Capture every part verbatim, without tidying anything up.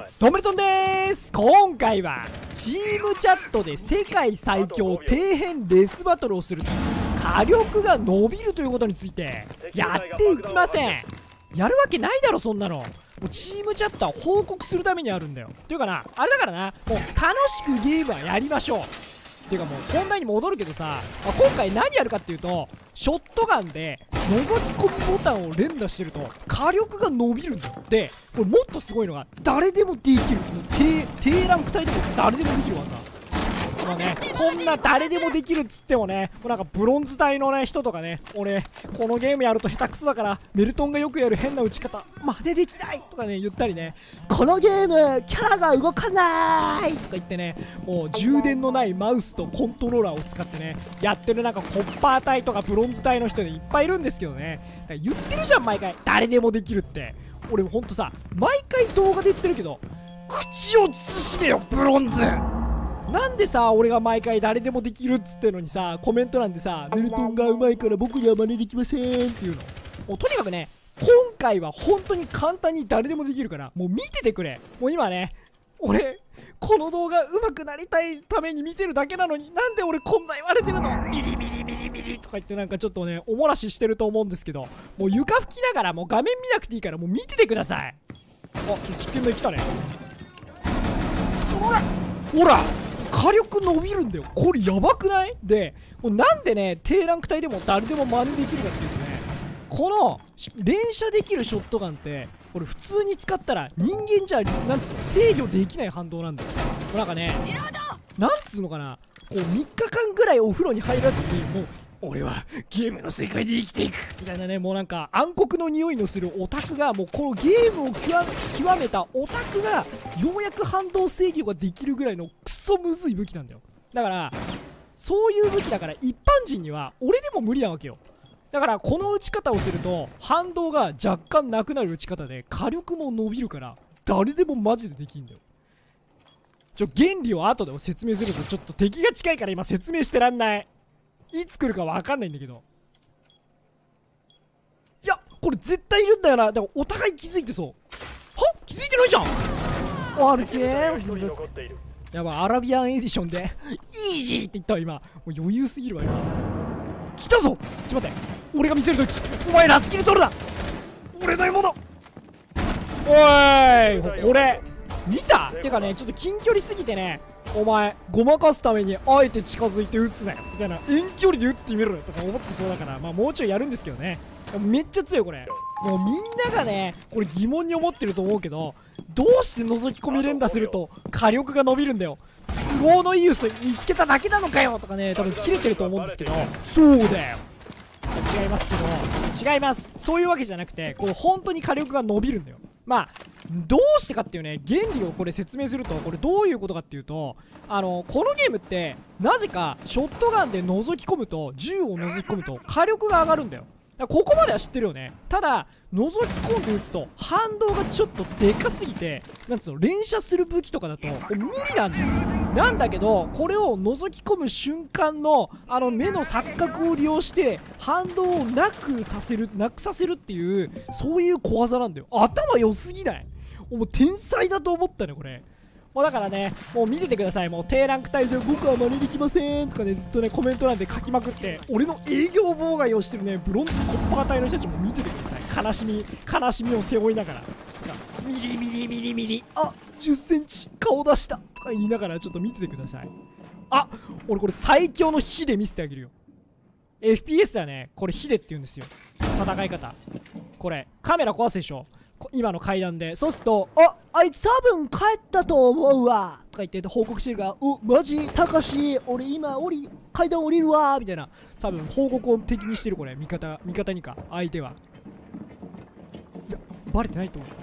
どうもりとんでーす。今回はチームチャットで世界最強底辺レスバトルをすると火力が伸びるということについてやっていきません。やるわけないだろそんなの。もうチームチャットは報告するためにあるんだよ。っていうかな、あれだからな、もう楽しくゲームはやりましょう。っていうかもう本題に戻るけどさ、まあ、今回何やるかっていうと、ショットガンで覗き込みボタンを連打してると火力が伸びるんだよ。でこれもっとすごいのが誰でもできる、低低ランク帯でも誰でもできる技。まあね、こんな誰でもできるっつってもね、もうなんかブロンズ帯のね人とかね、俺このゲームやると下手くそだからメルトンがよくやる変な打ち方真似できないとかね言ったりね、このゲームキャラが動かないとか言ってね、もう充電のないマウスとコントローラーを使ってねやってるなんかコッパー帯とかブロンズ帯の人でいっぱいいるんですけどね。だから言ってるじゃん毎回誰でもできるって。俺ほんとさ毎回動画で言ってるけど口を慎めよブロンズ。なんでさ俺が毎回誰でもできるっつってのにさコメント欄でさメルトンがうまいから僕には真似できませんっていうの。もうとにかくね今回は本当に簡単に誰でもできるからもう見ててくれ。もう今ね俺この動画上手くなりたいために見てるだけなのになんで俺こんな言われてるの。ミリミリミリミリとか言ってなんかちょっとねおもらししてると思うんですけど、もう床拭きながらもう画面見なくていいからもう見ててください。あ、ちょっと実験台来たね。ほらほら火力伸びるんだよ。これやばくない？でもうなんでね低ランク帯でも誰でも真似できるかっていうとね、この連射できるショットガンってこれ普通に使ったら人間じゃなんつうの制御できない反動なんだよ。なんかねなんつうのかな、こうみっかかんぐらいお風呂に入らずにもう俺はゲームの世界で生きていくみたいなね、もうなんか暗黒の匂いのするオタクがもうこのゲームを極めたオタクがようやく反動制御ができるぐらいのクソむずい武器なんだよ。だからそういう武器だから一般人には俺でも無理なわけよ。だからこの打ち方をすると反動が若干なくなる打ち方で火力も伸びるから誰でもマジでできんだよ。ちょ原理を後で説明するとちょっと敵が近いから今説明してらんない。いつ来るか分かんないんだけど、いやこれ絶対いるんだよな。だからお互い気づいてそう。はっ気づいてないじゃん。おあるちーやばいアラビアンエディションでイージーって言ったわ今。もう余裕すぎるわ今。来たぞ。ちょっと待って俺が見せるときお前ラスキル取るな。俺の獲物。おーいこれ見た？てかねちょっと近距離すぎてねお前ごまかすためにあえて近づいて撃つなよみたいな、遠距離で撃ってみろよとか思ってそうだから、まあもうちょいやるんですけどね。めっちゃ強いこれ。もうみんながねこれ疑問に思ってると思うけど、どうして覗き込み連打すると火力が伸びるんだよ。都合のいい嘘見つけただけなのかよとかね多分切れてると思うんですけど、そうだよ違いますけど違います。そういうわけじゃなくてこれ本当に火力が伸びるんだよ。まあどうしてかっていうね原理をこれ説明するとこれどういうことかっていうと、あのこのゲームってなぜかショットガンで覗き込むと銃を覗き込むと火力が上がるんだよ。だからここまでは知ってるよね。ただ覗き込んで撃つと反動がちょっとでかすぎてなんつうの連射する武器とかだと無理なんだよ。なんだけどこれを覗き込む瞬間のあの目の錯覚を利用して反動をなくさせるなくさせるっていうそういう小技なんだよ。頭良すぎない？もう天才だと思ったねこれ。もうだからねもう見ててください。もう低ランク帯じゃ僕は真似できませんとかねずっとねコメント欄で書きまくって俺の営業妨害をしてるねブロンズコッパー帯の人たちも見ててください。悲しみ悲しみを背負いながらミリミリミリミリあじゅっセンチ顔出したとか言いながらちょっと見ててください。あ俺これ最強の火で見せてあげるよ。 エフピーエス だねこれ火でって言うんですよ戦い方。これカメラ壊すでしょ今の階段で。そうするとああいつ多分帰ったと思うわとか言って報告してるから、おマジたかし俺今降り階段降りるわみたいな多分報告を敵にしてるこれ味方味方にか相手は。いやバレてないと思う。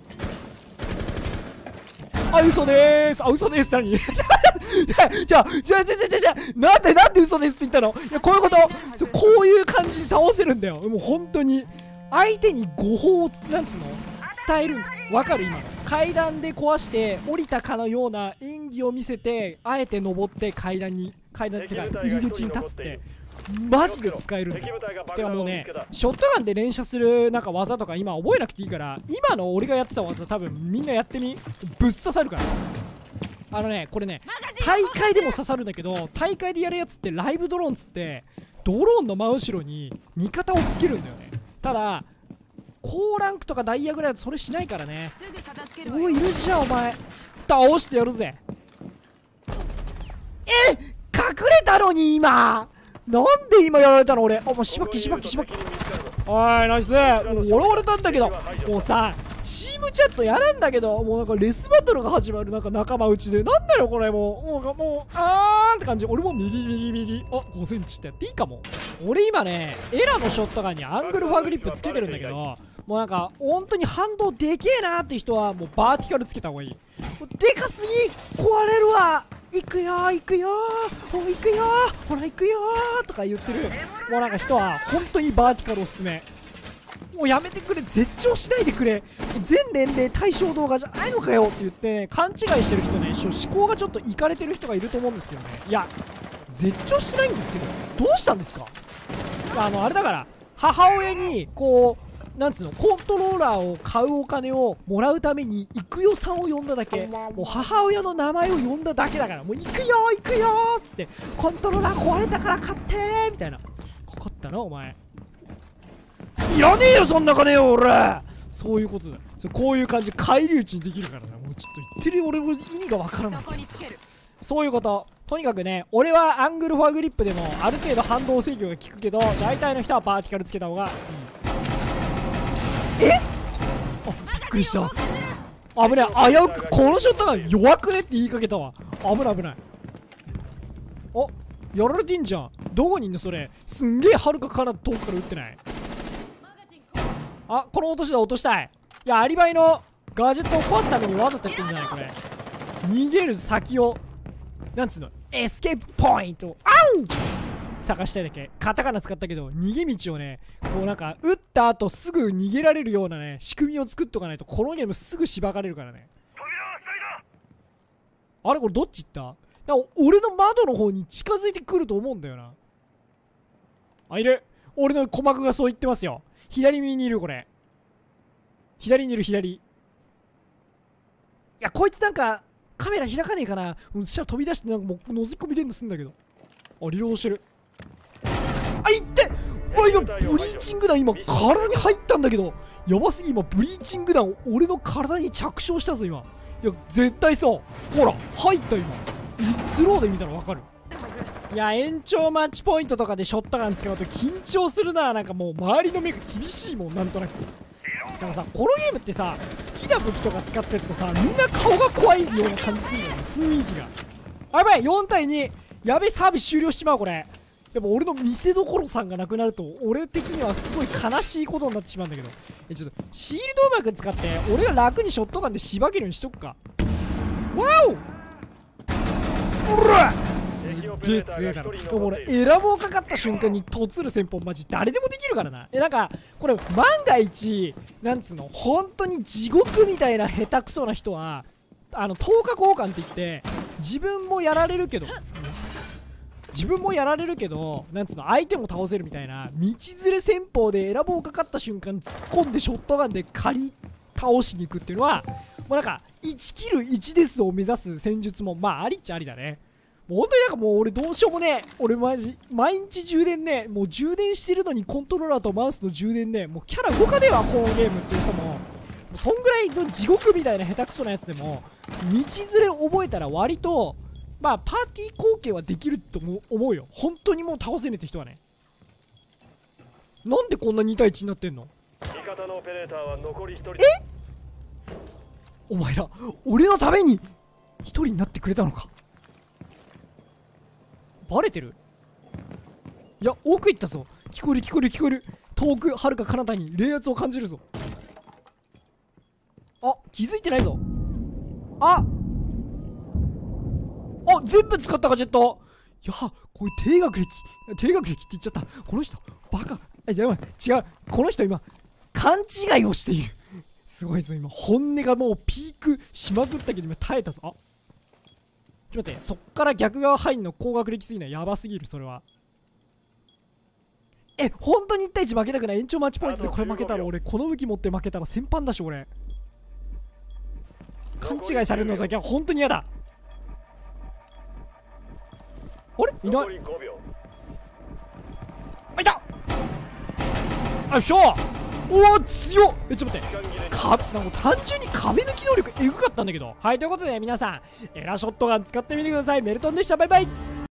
あ嘘でーすあ嘘でーす何じゃあじゃあじゃあじゃあじゃあなんでなんで嘘ですって言ったの。いやこういうことそうこういう感じで倒せるんだよ。もう本当に相手に誤報をなんつうの伝えるんだ。わかる今の階段で壊して降りたかのような演技を見せてあえて登って階段に階段ってか入り口に立つってマジで使えるんだよ。てかもうね、ショットガンで連射するなんか技とか今覚えなくていいから、今の俺がやってた技多分みんなやってみ、ぶっ刺さるから。あのね、これね、大会でも刺さるんだけど、大会でやるやつってライブドローンつってドローンの真後ろに味方をつけるんだよね。ただ高ランクとかダイヤぐらいだとそれしないからね。おい、いるじゃんお前、倒してやるぜ。え、隠れたのに今、なんで今やられたの俺。あ、もうしばきしばきしばき。おい、ナイス。もう笑われたんだけど、もうさ、チームチャットやるんだけど、もうなんかレスバトルが始まる、なんか仲間内で。なんだよこれ、もうもうもうあーって感じ。俺もミリミリミリ、あ、ごセンチってやっていいかも。俺今ね、エラのショットガンにアングルファグリップつけてるんだけど、もうなんか本当に反動でけえなーって人はもうバーティカルつけた方がいい。でかすぎ、壊れるわ。行くよー行くよー、お行くよー、ほら行くよーとか言ってるもうなんか人は本当にバーティカルおすすめ。もうやめてくれ、絶頂しないでくれ、全年齢対象動画じゃないのかよって言ってね、勘違いしてる人ね、思考がちょっといかれてる人がいると思うんですけどね。いや絶頂してないんですけど、どうしたんですか。あのあれだから、母親にこうなんつうの、コントローラーを買うお金をもらうために行くよさんを呼んだだけ。もう母親の名前を呼んだだけだから、もう行くよ行くよーっつって、コントローラー壊れたから買ってーみたいな。かかったなお前、いらねえよそんな金よ俺。そういうことだ。そこういう感じ返り討ちにできるからな。もうちょっと言ってる俺も意味がわからない。そういうこと。とにかくね、俺はアングルフォアグリップでもある程度反動制御が効くけど、大体の人はバーティカルつけた方がいい。え、あ、びっくりした。危ない、危うくこのショットガン弱くねって言いかけたわ。危ない危ない。あ、やられてんじゃん。どこにいんのそれ。すんげえはるか彼方遠くから撃ってない。あ、この落としだ落としたい。いや、アリバイのガジェットを壊すためにわざとやってんじゃないこれ。逃げる先をなんつうの、エスケープポイント、あう探したいだけ。カタカナ使ったけど逃げ道をね、こうなんか撃った後すぐ逃げられるようなね仕組みを作っとかないと、このゲームすぐしばかれるからね。あれこれどっち行った？なんか俺の窓の方に近づいてくると思うんだよな。あ、いる。俺の鼓膜がそう言ってますよ。左右にいる。これ左にいる。左、いやこいつなんかカメラ開かねえかな。そしたら飛び出してなんかもう覗き込み連打すんだけど。あ、リロードしてる。あ、いって、あ、今ブリーチング弾今体に入ったんだけど、やばすぎ。今ブリーチング弾俺の体に着床したぞ今。いや絶対そう、ほら入った今。スローで見たらわかる。いや延長マッチポイントとかでショットガン使うと緊張するな。なんかもう周りの目が厳しいもん、なんとなく。だからさ、このゲームってさ、好きな武器とか使ってるとさ、みんな顔が怖いような感じするんだよね、雰囲気が。あ、やばい、よんたいに。やべえ、サービス終了しちまうこれ。でも俺の見せどころさんがなくなると俺的にはすごい悲しいことになってしまうんだけど。え、ちょっとシールドうまく使って俺が楽にショットガンでしばけるようにしとくか。ワオ、おらすっげえ強えだろ。でも俺エラボーかかった瞬間にとつる戦法マジ誰でもできるからな。え、なんかこれ万が一なんつうの、本当に地獄みたいな下手くそな人はあのとおか交換って言って自分もやられるけど自分もやられるけどなんつうの、相手も倒せるみたいな道連れ戦法でエラボーかかった瞬間突っ込んでショットガンで狩り倒しに行くっていうのはもうなんかいちキルいちデスを目指す戦術もまあありっちゃありだね。もう本当になんかもう俺どうしようもねえ。俺マジ毎日充電ね、もう充電してるのにコントローラーとマウスの充電ね、もうキャラ動かねえわこのゲームっていう人も、そんぐらいの地獄みたいな下手くそなやつでも道連れ覚えたら割とまあパーティー貢献はできると思うよ。本当にもう倒せねえって人はね。なんでこんなにたいいちになってんの？味方のオペレーターは残りひとり。え？お前ら俺のためにひとりになってくれたのか。バレてる？いや奥行ったぞ。聞こえる聞こえる聞こえる。遠くはるか彼方に冷圧を感じるぞ。あ、気づいてないぞ。ああ、全部使ったかジェット。いやこれ低学歴低学歴って言っちゃった。この人バカ。やばい違う、この人今勘違いをしている。すごいぞ今本音がもうピークしまくったけど今耐えたぞ。あ、ちょっと待って、そっから逆側入んの高学歴すぎない？やばすぎるそれは。 え、本当にいち対いち負けたくない。延長マッチポイントでこれ負けたら俺この武器持って負けたら先般だし、俺勘違いされるのだけは本当に嫌だ。あれいない。あ、いた。あ、よっしゃ。おお強っ。え、ちょっと待って、かなんか単純に壁抜き能力エグかったんだけど。はい、ということで皆さんエラショットガン使ってみてください。メルトンでした。バイバイ。